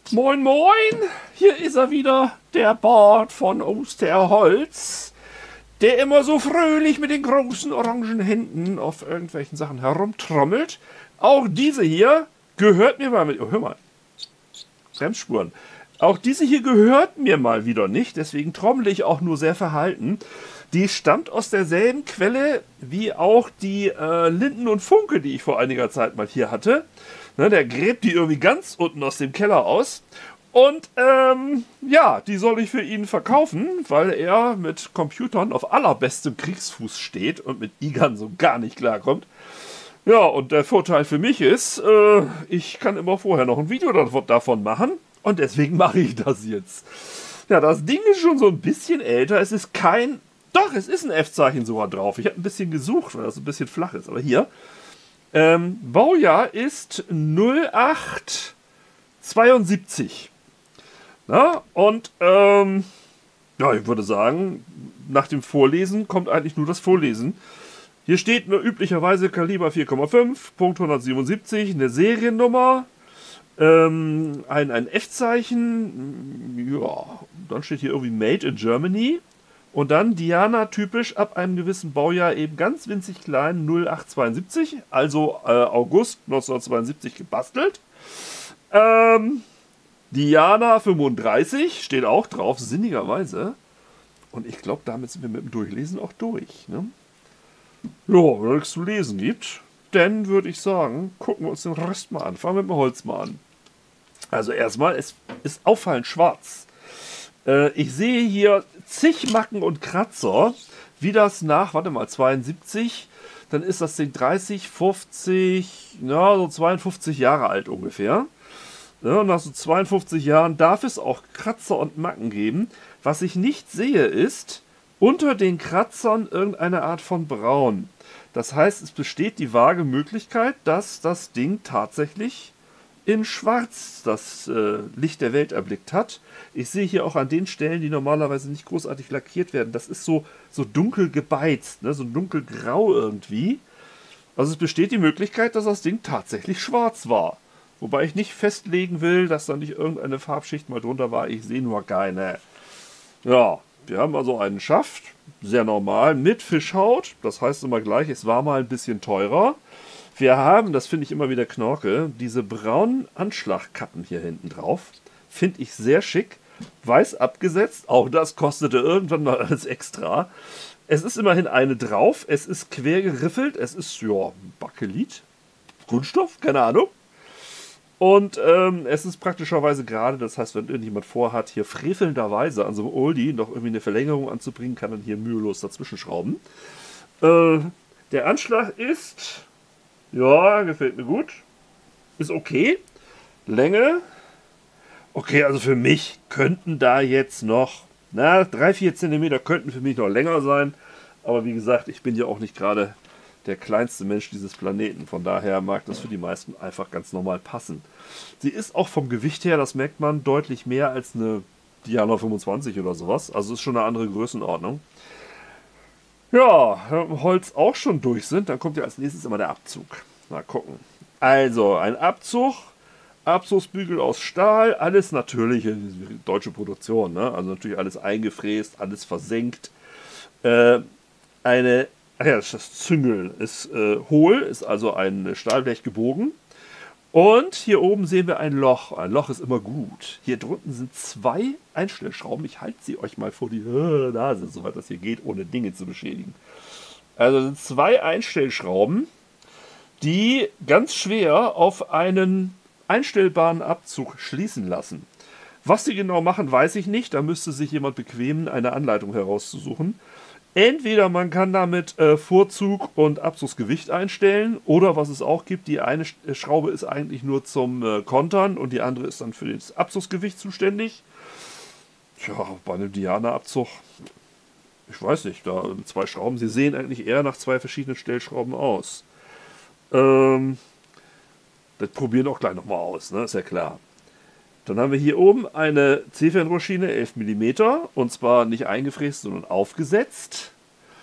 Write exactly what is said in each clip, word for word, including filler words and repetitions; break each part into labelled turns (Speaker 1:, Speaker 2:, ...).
Speaker 1: Moin moin, hier ist er wieder, der Bart von Osterholz, der immer so fröhlich mit den großen orangen Händen auf irgendwelchen Sachen herumtrommelt. Auch diese hier gehört mir mal mit... Oh, hör mal. Bremsspuren. Auch diese hier gehört mir mal wieder nicht, deswegen trommle ich auch nur sehr verhalten. Die stammt aus derselben Quelle wie auch die äh, Linden und Funke, die ich vor einiger Zeit mal hier hatte. Ne, der gräbt die irgendwie ganz unten aus dem Keller aus. Und ähm, ja, die soll ich für ihn verkaufen, weil er mit Computern auf allerbestem Kriegsfuß steht und mit I G A N so gar nicht klarkommt. Ja, und der Vorteil für mich ist, äh, ich kann immer vorher noch ein Video davon machen. Und deswegen mache ich das jetzt. Ja, das Ding ist schon so ein bisschen älter. Es ist kein... Doch, es ist ein F-Zeichen sogar drauf. Ich habe ein bisschen gesucht, weil das ein bisschen flach ist. Aber hier, ähm, Baujahr ist null acht zweiundsiebzig. Na, und, ähm, ja, ich würde sagen, nach dem Vorlesen kommt eigentlich nur das Vorlesen. Hier steht nur üblicherweise Kaliber vier Komma fünf, Punkt hundertsiebenundsiebzig, eine Seriennummer, ähm, ein, ein F-Zeichen, ja, dann steht hier irgendwie Made in Germany. Und dann Diana typisch ab einem gewissen Baujahr eben ganz winzig klein null acht zweiundsiebzig, also äh, August neunzehnhundertzweiundsiebzig gebastelt. Ähm, Diana fünfunddreißig steht auch drauf, sinnigerweise. Und ich glaube, damit sind wir mit dem Durchlesen auch durch. Ne? Ja, wenn es nichts zu lesen gibt, dann würde ich sagen, gucken wir uns den Rest mal an. Fangen wir mit dem Holz mal an. Also erstmal, es ist auffallend schwarz. Ich sehe hier zig Macken und Kratzer, wie das nach, warte mal, zweiundsiebzig, dann ist das Ding dreißig, fünfzig, ja, so zweiundfünfzig Jahre alt ungefähr. Ja, und nach so zweiundfünfzig Jahren darf es auch Kratzer und Macken geben. Was ich nicht sehe, ist unter den Kratzern irgendeine Art von Braun. Das heißt, es besteht die vage Möglichkeit, dass das Ding tatsächlich in Schwarz das äh, Licht der Welt erblickt hat. Ich sehe hier auch an den Stellen, die normalerweise nicht großartig lackiert werden, das ist so, so dunkel gebeizt, ne? So dunkelgrau irgendwie. Also es besteht die Möglichkeit, dass das Ding tatsächlich schwarz war. Wobei ich nicht festlegen will, dass da nicht irgendeine Farbschicht mal drunter war. Ich sehe nur keine. Ja, wir haben also einen Schaft, sehr normal, mit Fischhaut. Das heißt immer gleich, es war mal ein bisschen teurer. Wir haben, das finde ich immer wieder Knorke, diese braunen Anschlagkappen hier hinten drauf. Finde ich sehr schick. Weiß abgesetzt. Auch das kostete irgendwann mal alles extra. Es ist immerhin eine drauf. Es ist quer geriffelt. Es ist, ja, Bakelit. Kunststoff? Keine Ahnung. Und ähm, es ist praktischerweise gerade, das heißt, wenn irgendjemand vorhat, hier frevelnderweise an so einem Oldie noch irgendwie eine Verlängerung anzubringen, kann dann hier mühelos dazwischen schrauben. Äh, der Anschlag ist... Ja, gefällt mir gut. Ist okay. Länge. Okay, also für mich könnten da jetzt noch, na, drei, vier Zentimeter könnten für mich noch länger sein. Aber wie gesagt, ich bin ja auch nicht gerade der kleinste Mensch dieses Planeten. Von daher mag das für die meisten einfach ganz normal passen. Sie ist auch vom Gewicht her, das merkt man, deutlich mehr als eine Diana fünfundzwanzig oder sowas. Also ist schon eine andere Größenordnung. Ja, wenn Holz auch schon durch sind, dann kommt ja als nächstes immer der Abzug. Mal gucken. Also, ein Abzug, Abzugsbügel aus Stahl, alles natürliche deutsche Produktion, ne? Also natürlich alles eingefräst, alles versenkt. Äh, eine, ach ja, das Züngel ist äh, hohl, ist also ein Stahlblech gebogen. Und hier oben sehen wir ein Loch. Ein Loch ist immer gut. Hier drunten sind zwei Einstellschrauben. Ich halte sie euch mal vor die Nase, soweit das hier geht, ohne Dinge zu beschädigen. Also sind zwei Einstellschrauben, die ganz schwer auf einen einstellbaren Abzug schließen lassen. Was sie genau machen, weiß ich nicht. Da müsste sich jemand bequemen, eine Anleitung herauszusuchen. Entweder man kann damit äh, Vorzug und Abzugsgewicht einstellen, oder was es auch gibt, die eine Schraube ist eigentlich nur zum äh, Kontern und die andere ist dann für das Abzugsgewicht zuständig. Tja, bei einem Diana-Abzug, ich weiß nicht, da zwei Schrauben, sie sehen eigentlich eher nach zwei verschiedenen Stellschrauben aus. Ähm, das probieren wir auch gleich nochmal aus, ne? Ist ja klar. Dann haben wir hier oben eine C-Fernrohrschiene, elf Millimeter, und zwar nicht eingefräst, sondern aufgesetzt.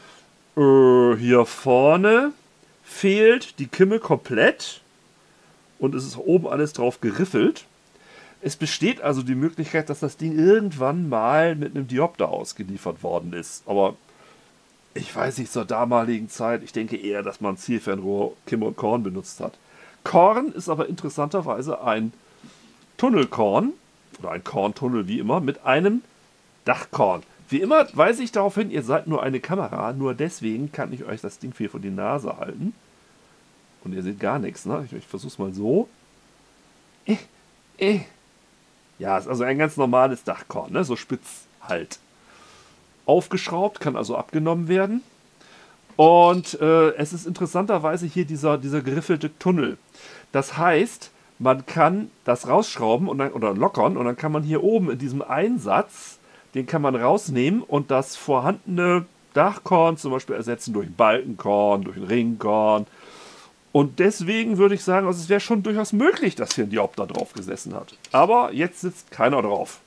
Speaker 1: Äh, hier vorne fehlt die Kimme komplett und es ist oben alles drauf geriffelt. Es besteht also die Möglichkeit, dass das Ding irgendwann mal mit einem Diopter ausgeliefert worden ist. Aber ich weiß nicht, zur damaligen Zeit, ich denke eher, dass man Zielfernrohr Kim und Korn benutzt hat. Korn ist aber interessanterweise ein Tunnelkorn, oder ein Korntunnel wie immer, mit einem Dachkorn. Wie immer weise ich darauf hin, ihr seid nur eine Kamera, nur deswegen kann ich euch das Ding viel vor die Nase halten. Und ihr seht gar nichts, ne? Ich, ich versuch's mal so. Eh, eh. Ja, ist also ein ganz normales Dachkorn, ne? So spitz halt. Aufgeschraubt, kann also abgenommen werden. Und äh, es ist interessanterweise hier dieser, dieser geriffelte Tunnel. Das heißt, man kann das rausschrauben und dann, oder lockern und dann kann man hier oben in diesem Einsatz, den kann man rausnehmen und das vorhandene Dachkorn zum Beispiel ersetzen durch ein Balkenkorn, durch ein Ringkorn. Und deswegen würde ich sagen, also es wäre schon durchaus möglich, dass hier ein Diopter drauf gesessen hat. Aber jetzt sitzt keiner drauf.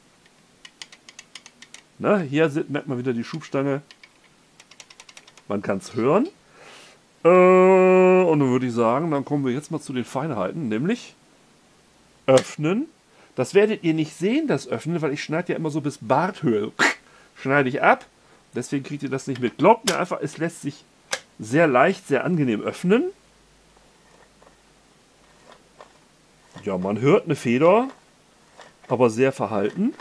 Speaker 1: Ne, hier merkt man wieder die Schubstange. Man kann es hören. Äh, und dann würde ich sagen, dann kommen wir jetzt mal zu den Feinheiten, nämlich öffnen. Das werdet ihr nicht sehen, das Öffnen, weil ich schneide ja immer so bis Barthöhe. Schneide ich ab. Deswegen kriegt ihr das nicht mit. Glaubt mir einfach, es lässt sich sehr leicht, sehr angenehm öffnen. Ja, man hört eine Feder, aber sehr verhalten.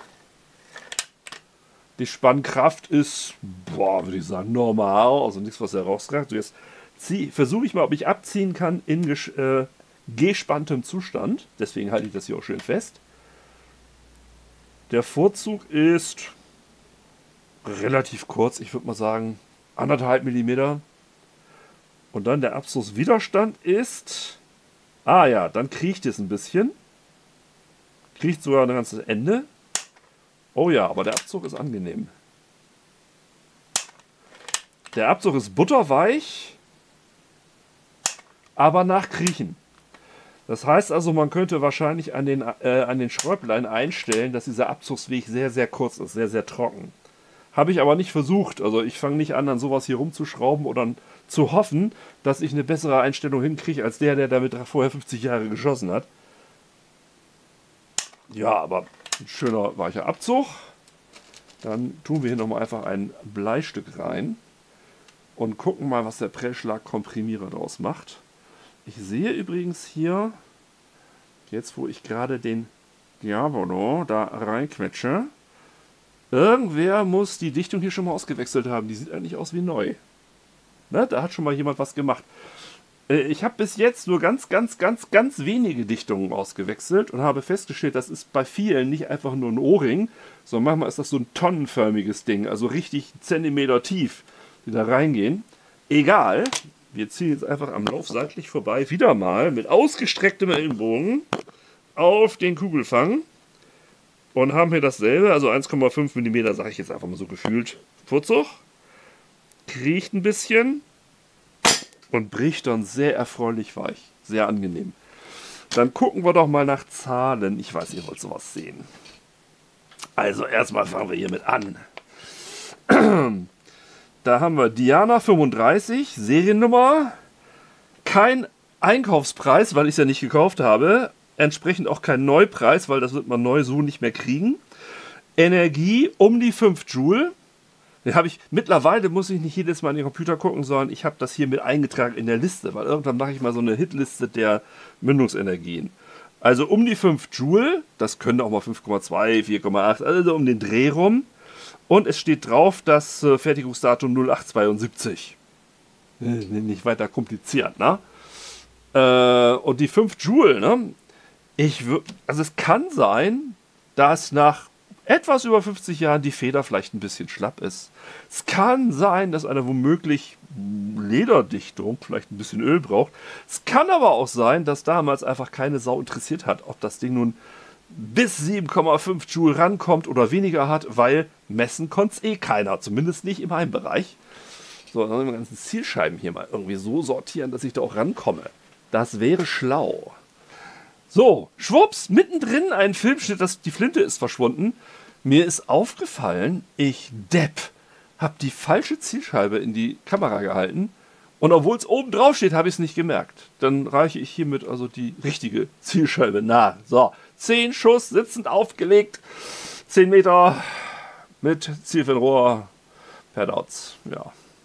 Speaker 1: Die Spannkraft ist, boah, würde ich sagen, normal, also nichts, was herausragt. Jetzt versuche ich mal, ob ich abziehen kann in äh, gespanntem Zustand. Deswegen halte ich das hier auch schön fest. Der Vorzug ist relativ kurz, ich würde mal sagen anderthalb Millimeter. Und dann der Abzugswiderstand ist... Ah ja, dann kriecht es ein bisschen. Kriecht sogar ein ganzes Ende. Oh ja, aber der Abzug ist angenehm. Der Abzug ist butterweich, aber nach Kriechen. Das heißt also, man könnte wahrscheinlich an den, äh, an den Schräublein einstellen, dass dieser Abzugsweg sehr, sehr kurz ist, sehr, sehr trocken. Habe ich aber nicht versucht. Also ich fange nicht an, an sowas hier rumzuschrauben oder zu hoffen, dass ich eine bessere Einstellung hinkriege, als der, der damit vorher fünfzig Jahre geschossen hat. Ja, aber ein schöner weicher Abzug. Dann tun wir hier nochmal einfach ein Bleistück rein und gucken mal, was der Prellschlag-Komprimierer daraus macht. Ich sehe übrigens hier, jetzt wo ich gerade den Diavolo da reinquetsche, irgendwer muss die Dichtung hier schon mal ausgewechselt haben. Die sieht eigentlich aus wie neu. Ne, da hat schon mal jemand was gemacht. Äh, ich habe bis jetzt nur ganz, ganz, ganz, ganz wenige Dichtungen ausgewechselt und habe festgestellt, das ist bei vielen nicht einfach nur ein O-Ring, sondern manchmal ist das so ein tonnenförmiges Ding, also richtig Zentimeter tief, die da reingehen. Egal, wir ziehen jetzt einfach am Lauf seitlich vorbei, wieder mal mit ausgestrecktem Ellenbogen auf den Kugelfang und haben hier dasselbe, also eins Komma fünf Millimeter, sage ich jetzt einfach mal so gefühlt, Vorzug. Kriecht ein bisschen und bricht dann sehr erfreulich weich. Sehr angenehm. Dann gucken wir doch mal nach Zahlen. Ich weiß, ihr wollt sowas sehen. Also erstmal fangen wir hiermit an. Da haben wir Diana fünfunddreißig, Seriennummer. Kein Einkaufspreis, weil ich es ja nicht gekauft habe. Entsprechend auch kein Neupreis, weil das wird man neu so nicht mehr kriegen. Energie um die fünf Joule. Den habe ich, mittlerweile muss ich nicht jedes Mal in den Computer gucken, sondern ich habe das hier mit eingetragen in der Liste, weil irgendwann mache ich mal so eine Hitliste der Mündungsenergien. Also um die fünf Joule, das können auch mal fünf Komma zwei, vier Komma acht, also um den Dreh rum. Und es steht drauf, das äh, Fertigungsdatum null acht zweiundsiebzig. Äh, nicht weiter kompliziert, ne? Äh, und die fünf Joule, ne? Ich also es kann sein, dass nach etwas über fünfzig Jahren die Feder vielleicht ein bisschen schlapp ist. Es kann sein, dass eine womöglich Lederdichtung vielleicht ein bisschen Öl braucht. Es kann aber auch sein, dass damals einfach keine Sau interessiert hat, ob das Ding nun bis sieben Komma fünf Joule rankommt oder weniger hat, weil messen konnte es eh keiner, zumindest nicht im Heimbereich. So, dann die ganzen Zielscheiben hier mal irgendwie so sortieren, dass ich da auch rankomme. Das wäre schlau. So, schwupps, mittendrin ein Filmschnitt, das, die Flinte ist verschwunden. Mir ist aufgefallen, ich Depp, habe die falsche Zielscheibe in die Kamera gehalten und obwohl es oben drauf steht, habe ich es nicht gemerkt. Dann reiche ich hiermit also die richtige Zielscheibe nach. So, zehn Schuss, sitzend aufgelegt, zehn Meter mit Zielfernrohr, Padouts, ja.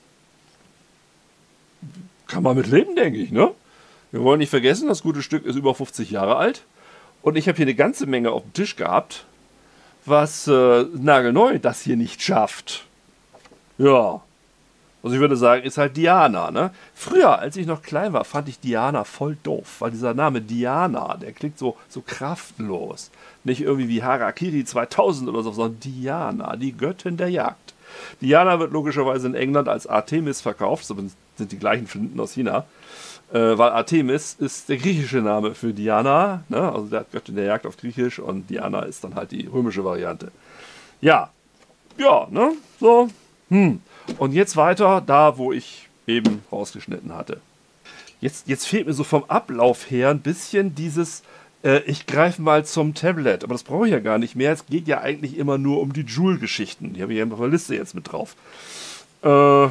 Speaker 1: Kann man mit leben, denke ich, ne? Wir wollen nicht vergessen, das gute Stück ist über fünfzig Jahre alt. Und ich habe hier eine ganze Menge auf dem Tisch gehabt, was äh, nagelneu das hier nicht schafft. Ja. Also ich würde sagen, ist halt Diana, ne? Früher, als ich noch klein war, fand ich Diana voll doof, weil dieser Name Diana, der klingt so, so kraftlos. Nicht irgendwie wie Harakiri zweitausend oder so, sondern Diana, die Göttin der Jagd. Diana wird logischerweise in England als Artemis verkauft, so sind die gleichen Flinten aus China. Äh, weil Artemis ist der griechische Name für Diana, ne? Also der Göttin der Jagd auf Griechisch, und Diana ist dann halt die römische Variante. Ja, ja, ne, so, hm. Und jetzt weiter da, wo ich eben rausgeschnitten hatte. Jetzt, jetzt fehlt mir so vom Ablauf her ein bisschen dieses, äh, ich greife mal zum Tablet, aber das brauche ich ja gar nicht mehr, es geht ja eigentlich immer nur um die Joule-Geschichten, die habe ich ja auf der Liste jetzt mit drauf. Äh,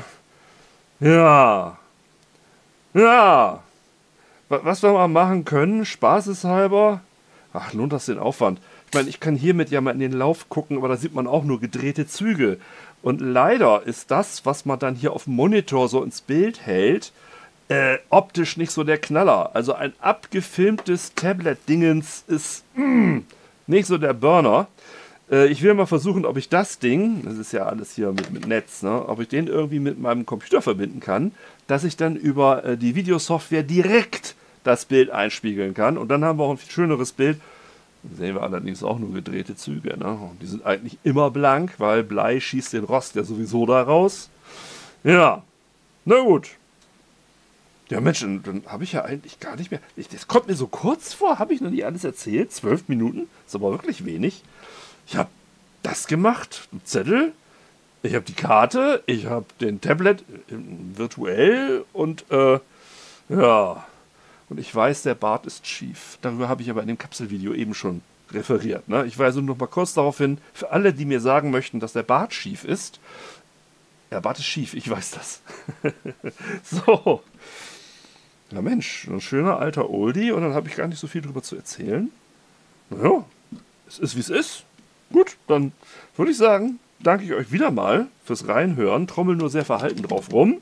Speaker 1: ja... Ja, was wir mal machen können, spaßeshalber, ach, lohnt das den Aufwand? Ich meine, ich kann hiermit ja mal in den Lauf gucken, aber da sieht man auch nur gedrehte Züge. Und leider ist das, was man dann hier auf dem Monitor so ins Bild hält, äh, optisch nicht so der Knaller. Also ein abgefilmtes Tablet-Dingens ist mm, nicht so der Burner. Äh, ich will mal versuchen, ob ich das Ding, das ist ja alles hier mit, mit Netz, ne, ob ich den irgendwie mit meinem Computer verbinden kann, dass ich dann über äh, die Videosoftware direkt das Bild einspiegeln kann. Und dann haben wir auch ein viel schöneres Bild. Dann sehen wir allerdings auch nur gedrehte Züge, ne? Und die sind eigentlich immer blank, weil Blei schießt den Rost ja sowieso da raus. Ja, na gut. Ja Mensch, dann, dann habe ich ja eigentlich gar nicht mehr... Ich, das kommt mir so kurz vor, habe ich noch nicht alles erzählt? Zwölf Minuten? Ist aber wirklich wenig. Ich habe das gemacht, einen Zettel. Ich habe die Karte, ich habe den Tablet äh, virtuell und äh, ja, und ich weiß, der Bart ist schief. Darüber habe ich aber in dem Kapselvideo eben schon referiert. Ne? Ich weise nur noch mal kurz darauf hin, für alle, die mir sagen möchten, dass der Bart schief ist. Der Bart ist schief, ich weiß das. So. Ja Mensch, ein schöner alter Oldie, und dann habe ich gar nicht so viel drüber zu erzählen. Naja, es ist wie es ist. Gut, dann würde ich sagen, danke ich euch wieder mal fürs Reinhören, trommel nur sehr verhalten drauf rum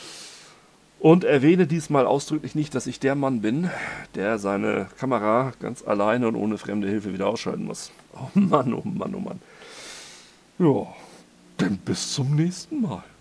Speaker 1: und erwähne diesmal ausdrücklich nicht, dass ich der Mann bin, der seine Kamera ganz alleine und ohne fremde Hilfe wieder ausschalten muss. Oh Mann, oh Mann, oh Mann. Ja, dann bis zum nächsten Mal.